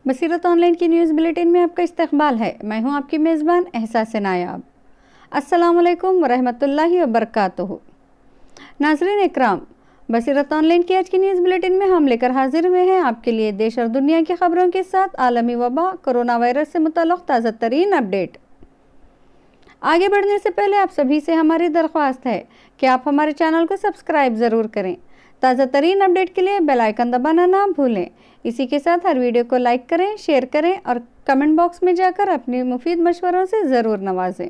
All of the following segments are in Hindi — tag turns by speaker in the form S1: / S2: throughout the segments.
S1: बसीरत ऑनलाइन की न्यूज़ बुलेटिन में आपका इस्तकबाल है। मैं हूं आपकी मेज़बान एहसास नायाब। अस्सलाम वालेकुम वरहमतुल्लाहि वबरकातुहू। नाज़रीन इकराम, बसीरत ऑनलाइन की आज की न्यूज़ बुलेटिन में हम लेकर हाजिर हुए हैं आपके लिए देश और दुनिया की खबरों के साथ आलमी वबा कोरोना वायरस से मुताल्लिक़ ताज़ा तरीन अपडेट। आगे बढ़ने से पहले आप सभी से हमारी दरख्वास्त है कि आप हमारे चैनल को सब्सक्राइब ज़रूर करें। ताज़ा तरीन अपडेट के लिए बेल आइकन दबाना ना भूलें। इसी के साथ हर वीडियो को लाइक करें, शेयर करें और कमेंट बॉक्स में जाकर अपने मुफीद मशवरों से ज़रूर नवाजें।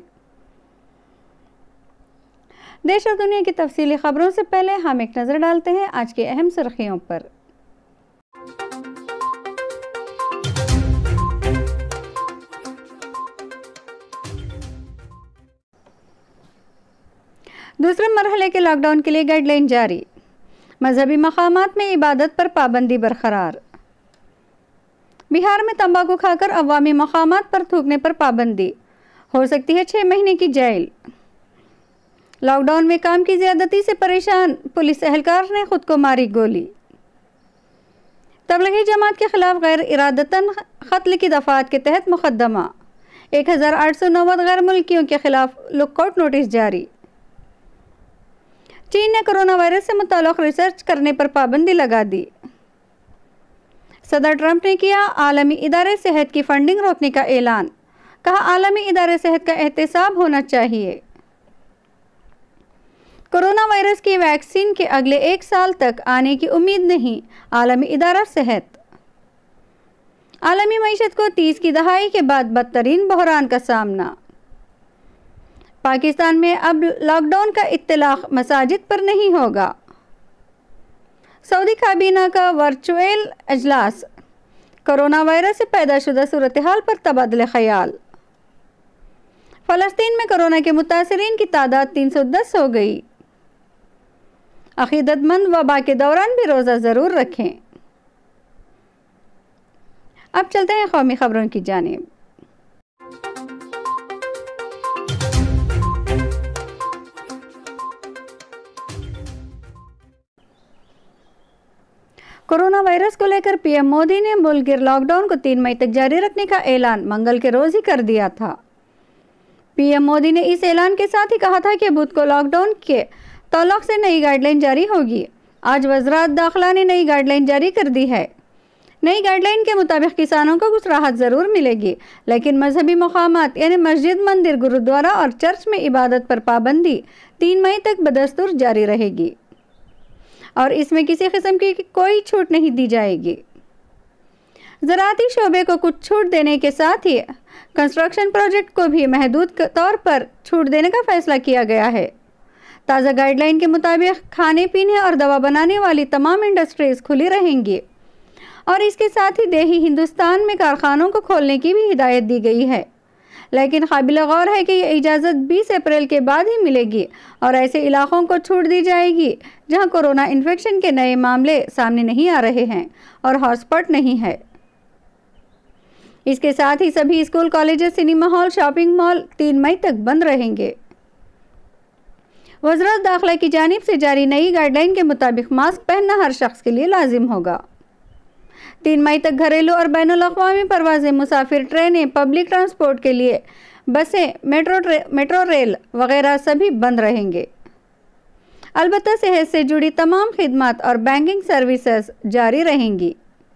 S1: देश और दुनिया की तफसीली खबरों से पहले हम एक नज़र डालते हैं आज की अहम सुर्खियों पर। दूसरे मरहले के लॉकडाउन के लिए गाइडलाइन जारी। मजहबी मकामात में इबादत पर पाबंदी बरकरार। बिहार में तंबाकू खाकर अवामी मकामात पर थूकने पर पाबंदी, हो सकती है 6 महीने की जेल। लॉकडाउन में काम की ज़्यादती से परेशान पुलिस एहलकार ने खुद को मारी गोली। तबलीगी जमात के खिलाफ गैर इरादतन कत्ल की दफात के तहत मुकदमा। 1890 गैर मुल्कियों के खिलाफ लुकआउट नोटिस जारी। चीन ने कोरोना वायरस से मुताल्लिक़ रिसर्च करने पर पाबंदी लगा दी। सदर ट्रंप ने किया आलमी इदारे सेहत की फंडिंग रोकने का ऐलान, कहा आलमी इदारे सेहत का एहतसाब होना चाहिए। कोरोना वायरस की वैक्सीन के अगले 1 साल तक आने की उम्मीद नहीं, आलमी इदारा सेहत। आलमी मईशत को 30 की दहाई के बाद बदतरीन बहरान का सामना। पाकिस्तान में अब लॉकडाउन का इत्तलाक मसाजिद पर नहीं होगा। सऊदी काबीना का वर्चुअल अजलास। कोरोना वायरस से पैदाशुदा सूरत हाल पर तबादले ख्याल। फ़लस्तीन में कोरोना के मुतासरीन की तादाद 310 हो गई। अक़ीदतमंद वबा के दौरान भी रोज़ा ज़रूर रखें। अब चलते हैं कौमी खबरों की जानिब। कोरोना वायरस को लेकर पीएम मोदी ने मुल्क गिर लॉकडाउन को 3 मई तक जारी रखने का ऐलान मंगल के रोज ही कर दिया था। पीएम मोदी ने इस ऐलान के साथ ही कहा था कि बुध को लॉकडाउन के तौलक से नई गाइडलाइन जारी होगी। आज वज़रात दाखिला ने नई गाइडलाइन जारी कर दी है। नई गाइडलाइन के मुताबिक किसानों को कुछ राहत ज़रूर मिलेगी, लेकिन मजहबी मकामात यानी मस्जिद, मंदिर, गुरुद्वारा और चर्च में इबादत पर पाबंदी 3 मई तक बदस्तूर जारी रहेगी और इसमें किसी किस्म की कोई छूट नहीं दी जाएगी। ज़राअती शोबे को कुछ छूट देने के साथ ही कंस्ट्रक्शन प्रोजेक्ट को भी महदूद तौर पर छूट देने का फैसला किया गया है। ताज़ा गाइडलाइन के मुताबिक खाने पीने और दवा बनाने वाली तमाम इंडस्ट्रीज़ खुली रहेंगी और इसके साथ ही देही हिंदुस्तान में कारखानों को खोलने की भी हिदायत दी गई है, लेकिन काबिल गौर है कि यह इजाज़त 20 अप्रैल के बाद ही मिलेगी और ऐसे इलाकों को छूट दी जाएगी जहां कोरोना इन्फेक्शन के नए मामले सामने नहीं आ रहे हैं और हॉटस्पॉट नहीं है। इसके साथ ही सभी school, colleges, cinema hall, shopping mall 3 मई तक बंद रहेंगे। वज़रात दाखिला की जानिब से जारी नई गाइडलाइन के मुताबिक मास्क पहनना हर शख्स के लिए लाजिम होगा। 3 मई तक घरेलू और बैनुल-अक़वामी परवाज़ें, मुसाफिर ट्रेनें, पब्लिक ट्रांसपोर्ट के लिए बसें, मेट्रो रेल वगैरह सभी बंद रहेंगे। अलबत्ता सेहत से जुड़ी तमाम खिदमात और बैंकिंग सर्विसेज जारी रहेंगी।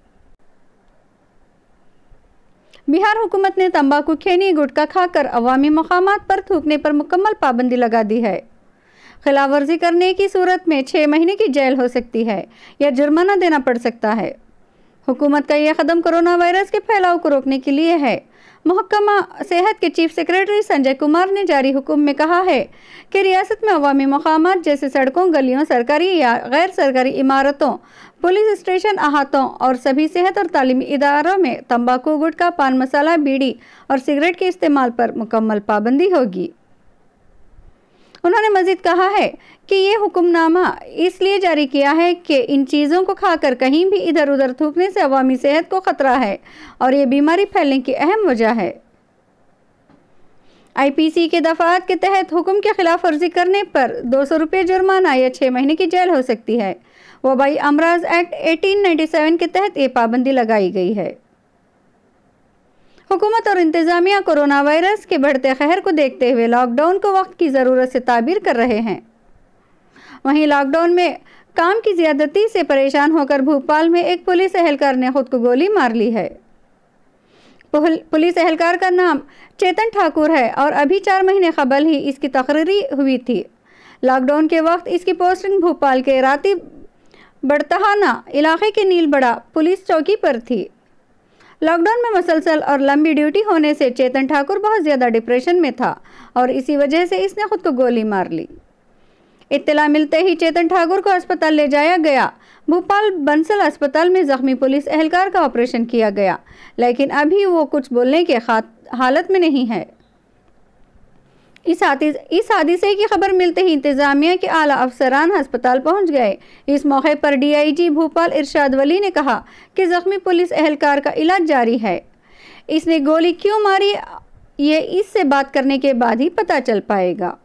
S1: बिहार हुकूमत ने तंबाकू, खैनी, गुटखा खाकर अवामी मकामात पर थूकने पर मुकम्मल पाबंदी लगा दी है। खिलाफ वर्जी करने की सूरत में 6 महीने की जेल हो सकती है या जुर्माना देना पड़ सकता है। हुकूमत का यह कदम कोरोना वायरस के फैलाव को रोकने के लिए है। महकमा सेहत के चीफ सेक्रेटरी संजय कुमार ने जारी हुक्म में कहा है कि रियासत में अवामी मकामात जैसे सड़कों, गलियों, सरकारी या गैर सरकारी इमारतों, पुलिस स्टेशन, अहातों और सभी सेहत और तालीमी इदारों में तंबाकू, गुटखा, पान मसाला, बीड़ी और सिगरेट के इस्तेमाल पर मुकम्मल पाबंदी होगी। उन्होंने मजीद कहा है कि ये हुक्मनामा इसलिए जारी किया है कि इन चीज़ों को खाकर कहीं भी इधर उधर थूकने से अवामी सेहत को ख़तरा है और ये बीमारी फैलने की अहम वजह है। आईपीसी के दफ़ात के तहत हुक्म की खिलाफ वर्जी करने पर 200 रुपये जुर्माना या 6 महीने की जेल हो सकती है। वबाई अमराज एक्ट 1897 के तहत ये पाबंदी लगाई गई है। हुकूमत और इंतज़ामिया कोरोना वायरस के बढ़ते कहर को देखते हुए लॉकडाउन को वक्त की ज़रूरत से ताबीर कर रहे हैं। वहीं लॉकडाउन में काम की ज़्यादती से परेशान होकर भोपाल में एक पुलिस एहलकार ने खुद को गोली मार ली है। पुलिस एहलकार का नाम चेतन ठाकुर है और अभी 4 महीने कबल ही इसकी तकरीरी हुई थी। लॉकडाउन के वक्त इसकी पोस्टिंग भोपाल के राती बड़तहाना इलाके के नीलबड़ा पुलिस चौकी पर थी। लॉकडाउन में मुसलसल और लंबी ड्यूटी होने से चेतन ठाकुर बहुत ज़्यादा डिप्रेशन में था और इसी वजह से इसने खुद को गोली मार ली। इत्तला मिलते ही चेतन ठाकुर को अस्पताल ले जाया गया। भोपाल बंसल अस्पताल में जख्मी पुलिस एहलकार का ऑपरेशन किया गया, लेकिन अभी वो कुछ बोलने के हालत में नहीं है। इस हादसे की खबर मिलते ही इंतजामिया के आला अफसरान अस्पताल पहुंच गए। इस मौके पर डीआईजी भोपाल इरशाद वली ने कहा कि जख्मी पुलिस एहलकार का इलाज जारी है। इसने गोली क्यों मारी ये इससे बात करने के बाद ही पता चल पाएगा।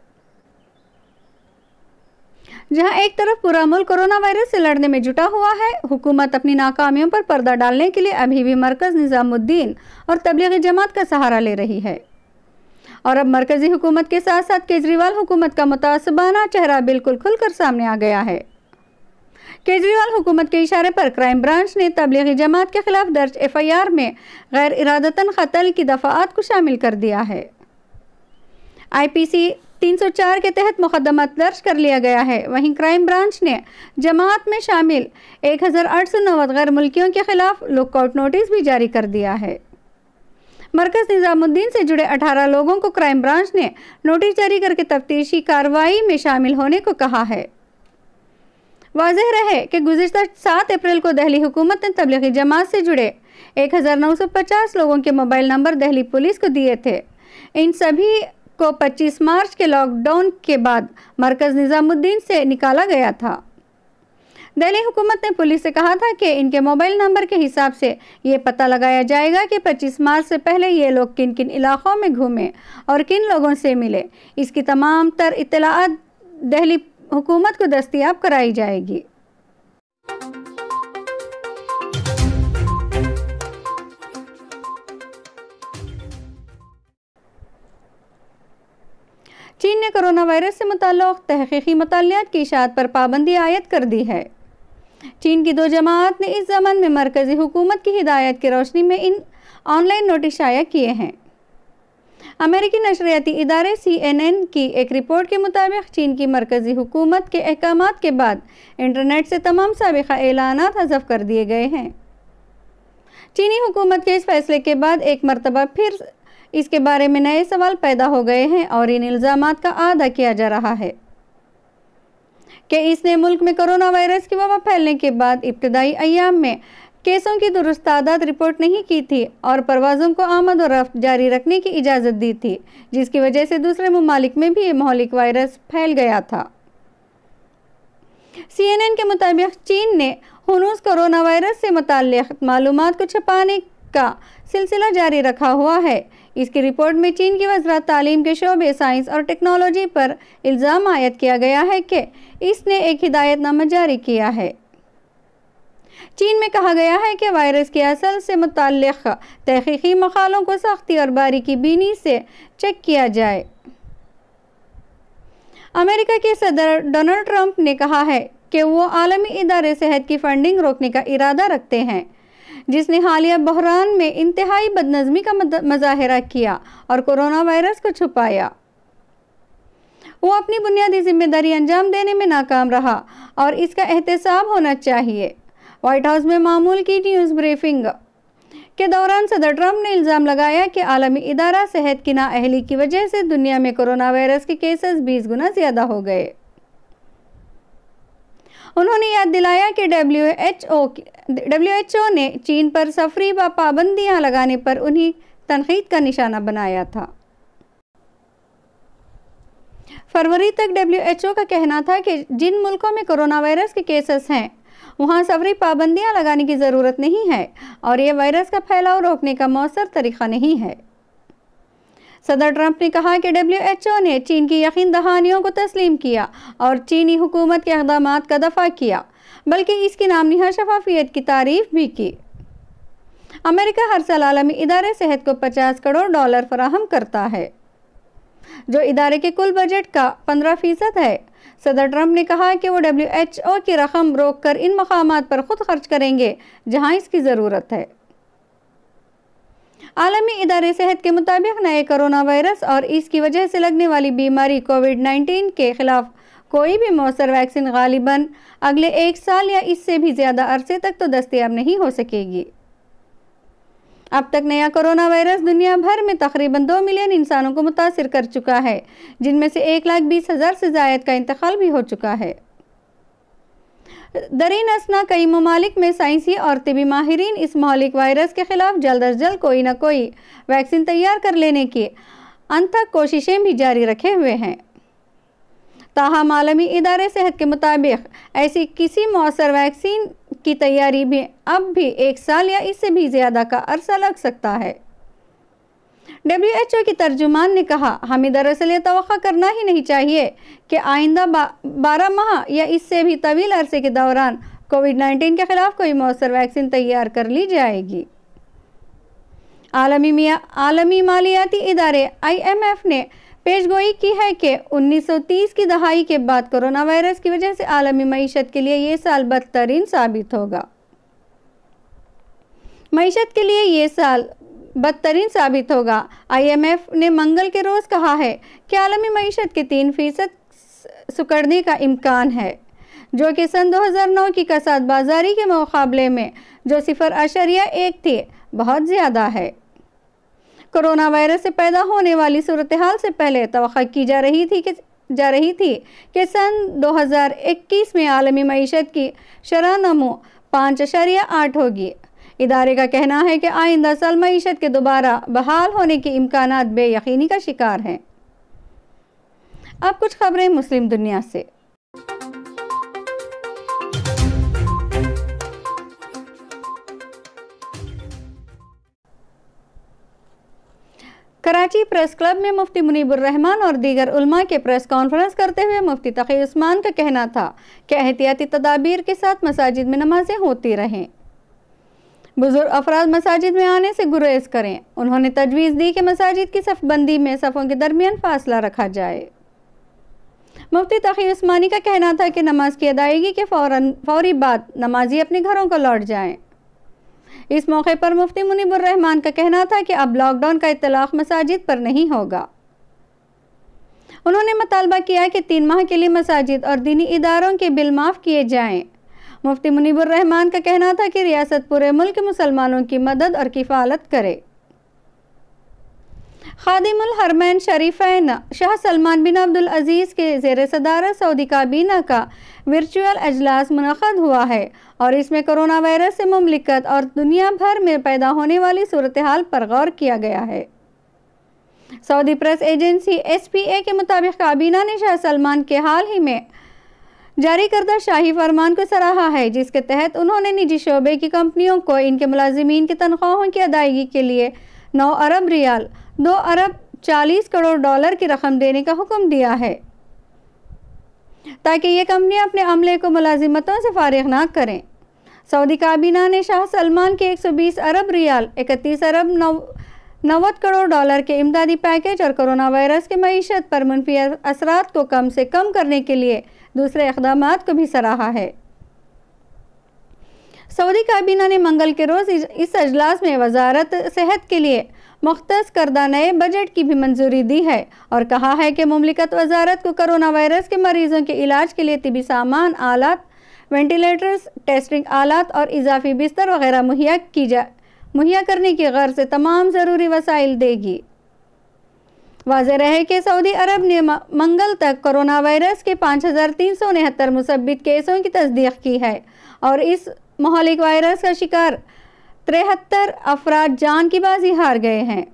S1: जहां एक तरफ पूरा मुल्क कोरोना वायरस से लड़ने में जुटा हुआ है, हुकूमत अपनी नाकामियों पर पर्दा डालने के लिए अभी भी मरकज़ निज़ामुद्दीन और तबलीगी जमात का सहारा ले रही है। और अब मरकजी हुकूमत के साथ साथ केजरीवाल हुकूमत का मुतासबाना चेहरा बिल्कुल खुलकर सामने आ गया है। केजरीवाल हुकूमत के इशारे पर क्राइम ब्रांच ने तबलीगी जमात के खिलाफ दर्ज FIR में गैर इरादतन कत्ल की दफ़ात को शामिल कर दिया है। IPC 304 के तहत मुकदमा दर्ज कर लिया गया है। वहीं क्राइम ब्रांच ने जमात में शामिल 1890 गैर मुल्कियों के खिलाफ लुकआउट नोटिस भी जारी कर दिया है। मरकज़ निज़ामुद्दीन से जुड़े 18 लोगों को क्राइम ब्रांच ने नोटिस जारी करके तफ्तीशी कार्रवाई में शामिल होने को कहा है। वाज़ेह रहे कि गुज़िश्ता 7 अप्रैल को दिल्ली हुकूमत ने तबलीगी जमात से जुड़े 1950 लोगों के मोबाइल नंबर दिल्ली पुलिस को दिए थे। इन सभी को 25 मार्च के लॉकडाउन के बाद मरकज़ निज़ामुद्दीन से निकाला गया था। दिल्ली हुकूमत ने पुलिस से कहा था कि इनके मोबाइल नंबर के हिसाब से ये पता लगाया जाएगा कि 25 मार्च से पहले ये लोग किन किन इलाक़ों में घूमे और किन लोगों से मिले। इसकी तमाम तर इत्तलाआत दिल्ली हुकूमत को दस्तयाब कराई जाएगी। चीन ने कोरोना वायरस से मुताल्लिक़ तहक़ीक़ी मतालियात की इशाअत पर पाबंदी आयद कर दी है। चीन की 2 जमात ने इस ज़माने में मरकज़ी हुकूमत की हिदायत की रोशनी में इन ऑनलाइन नोटिस शाया किए हैं। अमेरिकी नशरियाती इदारे CNN की एक रिपोर्ट के मुताबिक चीन की मरकज़ी हुकूमत के अहकामात के बाद इंटरनेट से तमाम साबिक़ा ऐलानात हज़फ कर दिए गए हैं। चीनी हुकूमत के इस फैसले के बाद एक मरतबा फिर इसके बारे में नए सवाल पैदा हो गए हैं और इन इल्ज़ामात का आदा किया जा रहा है कि इसने मुल्क में कोरोना वायरस की वबा फैलने के बाद इब्तदाई अय्याम में केसों की दुरुस्त तादाद रिपोर्ट नहीं की थी और परवाज़ों को आमद और रफ्त जारी रखने की इजाज़त दी थी, जिसकी वजह से दूसरे ममालिक में भी ये महलिक वायरस फैल गया था। CNN के मुताबिक चीन ने हुनूस कोरोना वायरस से मुताल्लिक़ मालूमात को छुपाने का सिलसिला जारी रखा हुआ है। इसकी रिपोर्ट में चीन की वज़ारत तालीम के शोबे साइंस और टेक्नोलॉजी पर इल्ज़ाम आयद किया गया है कि इसने एक हिदायतनामा जारी किया है। चीन में कहा गया है कि वायरस की असल से मुताल्लिक़ तहक़ीक़ी मक़ालों को सख्ती और बारीकी बीनी से चेक किया जाए। अमेरिका के सदर डोनाल्ड ट्रंप ने कहा है कि वो आलमी इदारे सेहत की फंडिंग रोकने का इरादा रखते हैं, जिसने हालिया बहरान में इंतहाई बदनज़मी का मज़ाहिरा किया और कोरोना वायरस को छुपाया। वो अपनी बुनियादी जिम्मेदारी अंजाम देने में नाकाम रहा और इसका एहतसाब होना चाहिए। व्हाइट हाउस में मामूल की न्यूज़ ब्रीफिंग के दौरान सदर ट्रंप ने इल्ज़ाम लगाया कि आलमी इदारा सेहत की नाअहली की वजह से दुनिया में कोरोना वायरस के केसेस 20 गुना ज़्यादा हो गए। उन्होंने याद दिलाया कि WHO ने चीन पर सफरी व पाबंदियां लगाने पर उन्हें तनकीद का निशाना बनाया था। फरवरी तक WHO का कहना था कि जिन मुल्कों में कोरोना वायरस के केसेस हैं वहाँ सफरी पाबंदियां लगाने की ज़रूरत नहीं है और ये वायरस का फैलाव रोकने का मौसर तरीक़ा नहीं है। सदर ट्रंप ने कहा कि WHO ने चीन की यकीन दहानियों को तस्लीम किया और चीनी हुकूमत के इक़दामात का दफ़ा किया, बल्कि इसकी नामनिहा शफाफियत की तारीफ़ भी की। अमेरिका हर साल आलमी इदारे सेहत को $50 करोड़ फराहम करता है, जो इदारे के कुल बजट का 15% है। सदर ट्रंप ने कहा कि वो WHO की रकम रोककर इन मकामात पर खुद खर्च करेंगे जहां इसकी ज़रूरत है। आलमी इदारे सेहत के मुताबिक नए कोरोना वायरस और इसकी वजह से लगने वाली बीमारी कोविड-19 के खिलाफ कोई भी मौसर वैक्सीन गालिबन अगले 1 साल या इससे भी ज़्यादा अरसे तक तो दस्तयाब नहीं हो सकेगी। अब तक नया कोरोना वायरस दुनिया भर में तकरीबन 2 मिलियन इंसानों को मुतासिर कर चुका है, जिनमें से 1,20,000 से ज़ायद का इंतकाल भी हो चुका है। दरीन असना कई ममालिक में साइंसी और तिबी माहिरीन इस महलिक वायरस के खिलाफ जल्द अज जल्द कोई न कोई वैक्सीन तैयार कर लेने की अनथक कोशिशें भी जारी रखे हुए हैं। ताहम आलमी इदारे सेहत के मुताबिक ऐसी किसी मौसर वैक्सीन की तैयारी में अब भी 1 साल या इससे भी ज़्यादा का अरसा लग सकता है। WHO की तर्जुमान ने कहा, हमें दरअसल ये तवक्को करना ही नहीं चाहिए कि आइंदा 12 माह या इससे भी तवील अरसे के दौरान कोविड-19 के खिलाफ कोई मौसर वैक्सीन तैयार कर ली जाएगी। आलमी मालियाती इदारे IMF ने पेशगोई की है कि 1930 की दहाई के बाद कोरोना वायरस की वजह से आलमी मईशत के लिए ये साल बदतरीन साबित होगा। IMF ने मंगल के रोज़ कहा है कि आलमी मईशत के 3% सुकड़ने का इम्कान है, जो कि सन 2009 की कसाद बाजारी के मुकाबले में जो 0.1 थी बहुत ज़्यादा है। कोरोना वायरस से पैदा होने वाली सूरत हाल से पहले तवक्को की जा रही थी कि सन 2021 में आलमी मईशत की शरह नमो 5.8 होगी। इदारे का कहना है कि आइंदा साल मईशत के दोबारा बहाल होने के इम्कानात बेयकीनी का शिकार हैं। अब कुछ खबरें मुस्लिम दुनिया से। कराची प्रेस क्लब में मुफ्ती मुनीबुर रहमान और दीगर उलमा के प्रेस कॉन्फ्रेंस करते हुए मुफ्ती तकी उस्मान का कहना था कि एहतियाती तदाबीर के साथ मसाजिद में नमाजें होती रहें। बुजुर्ग अफराद मसाजिद में आने से गुरेज करें। उन्होंने तजवीज़ दी कि मसाजिद की सफ़बंदी में सफ़ों के दरमियान फासला रखा जाए। मुफ्ती तकी उस्मानी का कहना था कि नमाज की अदायगी के फौरी बाद नमाजी अपने घरों को लौट जाएं। इस मौके पर मुफ्ती मुनीबुर रहमान का कहना था कि अब लॉकडाउन का इत्तलाक मसाजिद पर नहीं होगा। उन्होंने मुतालबा किया कि 3 माह के लिए मसाजिद और दीनी इदारों के बिल माफ़ किए जाएं। मुफ्ती मुनीबुर रहमान का कहना था कि रियासत पूरे मुल्क मुसलमानों की मदद और किफ़ालत करे। खादिमुल हरमैन शरीफैन शाह सलमान बिन अब्दुल अजीज़ के ज़ेर सदारत सऊदी काबीना का वर्चुअल अजलास मुनक़द हुआ है और इसमें कोरोना वायरस से मुमलिकत और दुनिया भर में पैदा होने वाली सूरत हाल पर गौर किया गया है। सऊदी प्रेस एजेंसी SPA के मुताबिक काबीना ने शाह सलमान के हाल ही में जारी करदा शाही फरमान को सराहा है, जिसके तहत उन्होंने निजी शोबे की कंपनियों को इनके मुलाजिमीन की तनख्वाहों की अदायगी के लिए 9 अरब रियाल $2 अरब 40 करोड़ की रकम देने का हुक्म दिया है, ताकि ये कंपनियां अपने अमले को मुलाजिमतों से फारिग ना करें। सऊदी काबीना ने शाह सलमान के 120 अरब रियाल 31 अरब 90 करोड़ के इमदादी पैकेज और कोरोना वायरस के मईशत पर मुनफी असरात को कम से कम करने के लिए दूसरे इक़दामात को भी सराहा है। सऊदी काबीना ने मंगल के रोज़ इस अजलास में वजारत सेहत के लिए मुख्तस करदा नए बजट की भी मंजूरी दी है और कहा है कि मुमलिकत वजारत को कोरोना वायरस के मरीजों के इलाज के लिए तिबी सामान, आलात, वेंटिलेटर्स, टेस्टिंग आलात और इजाफी बिस्तर वगैरह मुहैया करने की गर्ज से तमाम ज़रूरी वसाइल देगी। वाज़ेह रहे कि सऊदी अरब ने मंगल तक कोरोना वायरस के 5369 मुसब्बित केसों की तस्दीक की है और इस महलिक वायरस का शिकार 73 अफराद जान की बाजी हार गए हैं।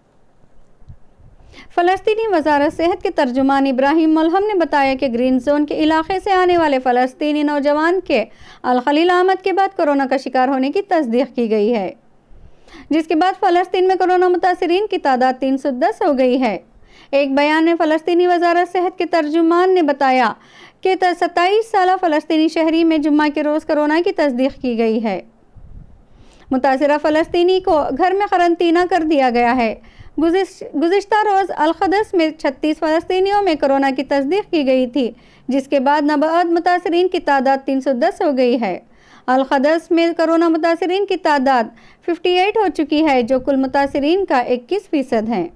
S1: फ़लस्तीनी वज़ारत सेहत के तर्जुमान इब्राहिम मुल्हम ने बताया कि ग्रीन जोन के इलाके से आने वाले फ़लस्तीनी नौजवान के अल खलील आमद के बाद कोरोना का शिकार होने की तस्दीक की गई है, जिसके बाद फ़लस्तीन में कोरोना मुतासिरीन की तादाद 310 हो गई है। एक बयान में फ़लस्तीनी वज़ारत सेहत के तर्जुमान ने बताया कि 27 साला फ़लस्तीनी शहरी में जुम्मा के रोज़ कोरोना की तस्दीक की गई है। मुतासिरा फ़लस्तीनी को घर में क़रंतीना कर दिया गया है। गुज़िश्ता रोज़ अल-क़दस में 36 फ़लस्तीनियों में कोरोना की तस्दीक की गई थी, जिसके बाद नबाअत मुतासरीन की तादाद 310 हो गई है। अल-क़दस में कोरोना मुतासरीन की तादाद 58 हो चुकी है, जो कुल मुतासरीन का 21% है।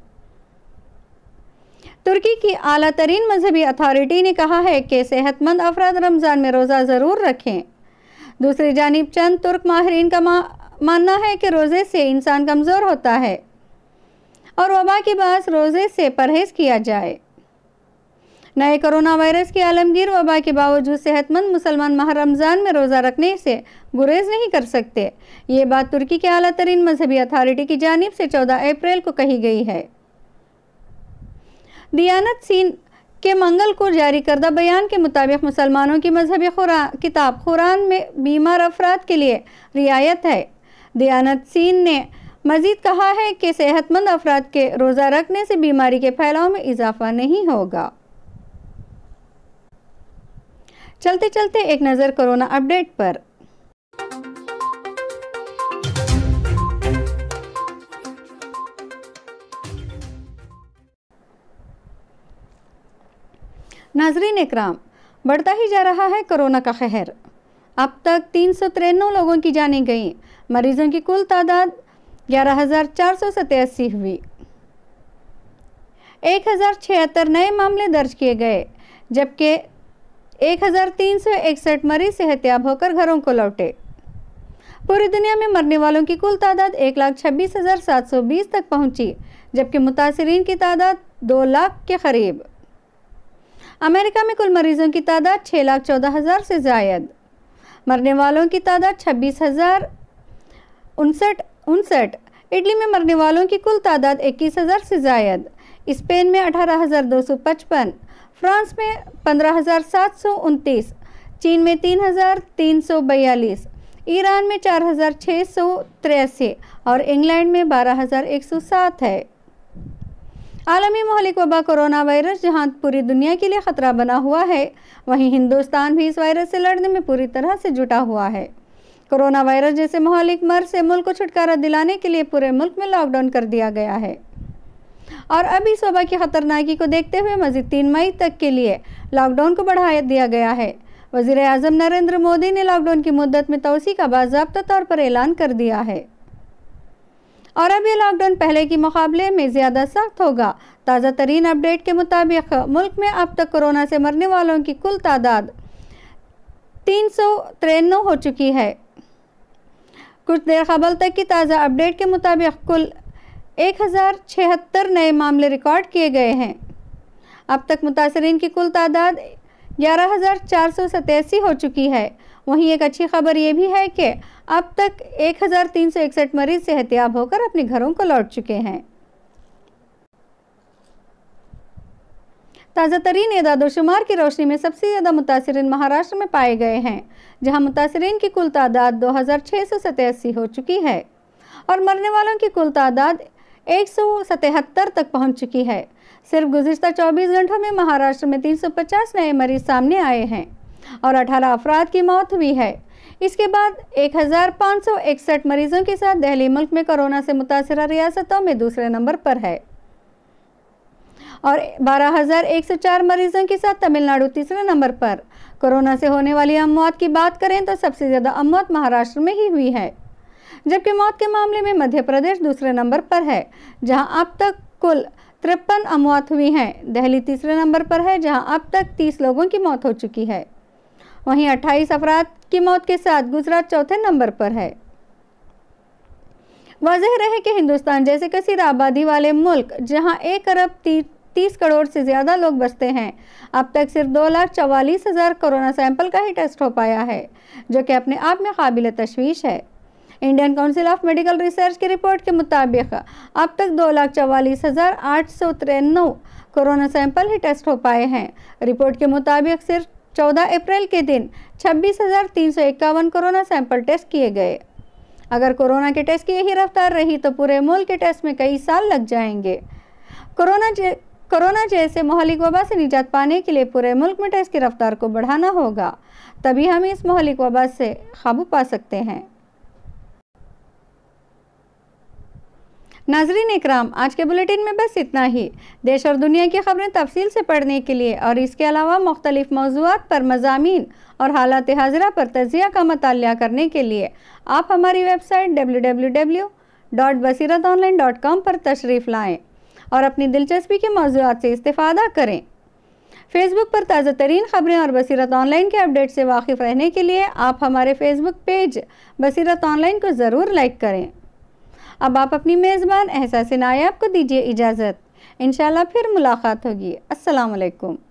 S1: तुर्की की आला तरीन मजहबी अथॉरिटी ने कहा है कि सेहतमंद अफराद रमज़ान में रोज़ा ज़रूर रखें। दूसरी जानिब चंद तुर्क माहिरीन का मानना है कि रोज़े से इंसान कमज़ोर होता है और वबा के बायस रोज़े से परहेज़ किया जाए। नए कोरोना वायरस की आलमगीर वबा के बावजूद सेहतमंद मुसलमान माह रमज़ान में रोज़ा रखने से गुरेज नहीं कर सकते। ये बात तुर्की के आला तरीन मजहबी अथॉरिटी की जानिब से 14 अप्रैल को कही गई है। दियानत सीन के मंगल को जारी करदा बयान के मुताबिक मुसलमानों की मजहबी किताब कुरान में बीमार अफराद के लिए रियायत है। दियानत सीन ने मजीद कहा है कि सेहतमंद अफराद के रोज़ा रखने से बीमारी के फैलाव में इजाफा नहीं होगा। चलते चलते एक नज़र कोरोना अपडेट पर। नाज़रीन इकराम, बढ़ता ही जा रहा है कोरोना का कहर। अब तक 393 लोगों की जानें गई। मरीजों की कुल तादाद 11,487 हुई। 1076 नए मामले दर्ज किए गए, जबकि 1361 मरीज सेहतयाब होकर घरों को लौटे। पूरी दुनिया में मरने वालों की कुल तादाद 1,26,720 तक पहुंची, जबकि मुतासिरीन की तादाद 2 लाख के करीब। अमेरिका में कुल मरीजों की तादाद 6,14,000 से ज़ायद। मरने वालों की तादाद 26,059। इटली में मरने वालों की कुल तादाद 21,000 से ज़ायद। स्पेन में 18,255, फ्रांस में 15,729, चीन में 3,342, ईरान में 4,683 और इंग्लैंड में 12,107 है। आलमी महलिक वबा कोरोना वायरस जहां पूरी दुनिया के लिए ख़तरा बना हुआ है, वहीं हिंदुस्तान भी इस वायरस से लड़ने में पूरी तरह से जुटा हुआ है। कोरोना वायरस जैसे महलिक मर्ज से मुल्क को छुटकारा दिलाने के लिए पूरे मुल्क में लॉकडाउन कर दिया गया है और अब इस वबा की खतरनाकी को देखते हुए मज़ीद 3 मई तक के लिए लॉकडाउन को बढ़ा दिया गया है। वज़ीर आज़म नरेंद्र मोदी ने लॉकडाउन की मुद्दत में तोसी का बाज़ाब्ता तौर पर ऐलान कर दिया है और अब ये लॉकडाउन पहले के मुकाबले में ज़्यादा सख्त होगा। ताज़ा तरीन अपडेट के मुताबिक मुल्क में अब तक कोरोना से मरने वालों की कुल तादाद 393 हो चुकी है। कुछ देर कबल तक की ताज़ा अपडेट के मुताबिक कुल 1076 नए मामले रिकॉर्ड किए गए हैं। अब तक मुतासरीन की कुल तादाद 11,487 हो चुकी है। वहीं एक अच्छी खबर ये भी है कि अब तक 1,361 मरीज सेहतयाब होकर अपने घरों को लौट चुके हैं। ताज़ा तरीन एदाद-ओ-शुमार की रोशनी में सबसे ज़्यादा मुतासरीन महाराष्ट्र में पाए गए हैं, जहां मुतासरीन की कुल तादाद 2,687 हो चुकी है और मरने वालों की कुल तादाद 177 तक पहुंच चुकी है। सिर्फ गुज़िश्ता 24 घंटों में महाराष्ट्र में 350 नए मरीज सामने आए हैं और 18 अफराद की मौत हुई है। इसके बाद 1,561 मरीजों के साथ दिल्ली मुल्क में कोरोना से मुतासरा रियासतों में दूसरे नंबर पर है और 12,104 मरीजों के साथ तमिलनाडु तीसरे नंबर पर। कोरोना से होने वाली अमवात की बात करें तो सबसे ज़्यादा अमवात महाराष्ट्र में ही हुई है, जबकि मौत के मामले में मध्य प्रदेश दूसरे नंबर पर है, जहां अब तक कुल 53 अमवात हुई हैं। दिल्ली तीसरे नंबर पर है, जहां अब तक 30 लोगों की मौत हो चुकी है। वहीं 28 अफराद की मौत के साथ गुजरात चौथे नंबर पर है। वाज़ेह रहे कि हिंदुस्तान जैसे कसीर आबादी वाले मुल्क, जहां 1 अरब 30 करोड़ से ज़्यादा लोग बसते हैं, अब तक सिर्फ 2,44,000 कोरोना सैंपल का ही टेस्ट हो पाया है, जो कि अपने आप में काबिल तशवीश है। Indian Council of Medical Research की रिपोर्ट के मुताबिक अब तक 2,44,893 कोरोना सैंपल ही टेस्ट हो पाए हैं। रिपोर्ट के मुताबिक सिर्फ 14 अप्रैल के दिन 26,351 कोरोना सैंपल टेस्ट किए गए। अगर कोरोना के टेस्ट की यही रफ्तार रही तो पूरे मुल्क के टेस्ट में कई साल लग जाएंगे। कोरोना जैसे महलिक वबा से निजात पाने के लिए पूरे मुल्क में टेस्ट की रफ्तार को बढ़ाना होगा, तभी हम इस महलिक वबा से काबू पा सकते हैं। नाजरीन इकराम, आज के बुलेटिन में बस इतना ही। देश और दुनिया की खबरें तफसील से पढ़ने के लिए और इसके अलावा मुख्तलिफ मौज़ूआत पर मज़ामीन और हालात हाज़िरा पर तज़िया का मुतालिया करने के लिए आप हमारी वेबसाइट www.basiratonline.com पर तशरीफ़ लाएँ और अपनी दिलचस्पी के मौज़ूआत से इस्तिफ़ादा करें। फेसबुक पर ताज़ा तरीन खबरें और बसीरत ऑनलाइन के अपडेट से वाकिफ़ रहने के लिए आप हमारे फेसबुक पेज बसीरत ऑनलाइन को ज़रूर लाइक करें। अब आप अपनी मेज़बान एहसास नायाब को दीजिए इजाज़त। इंशाल्लाह फिर मुलाकात होगी। अस्सलाम वालेकुम।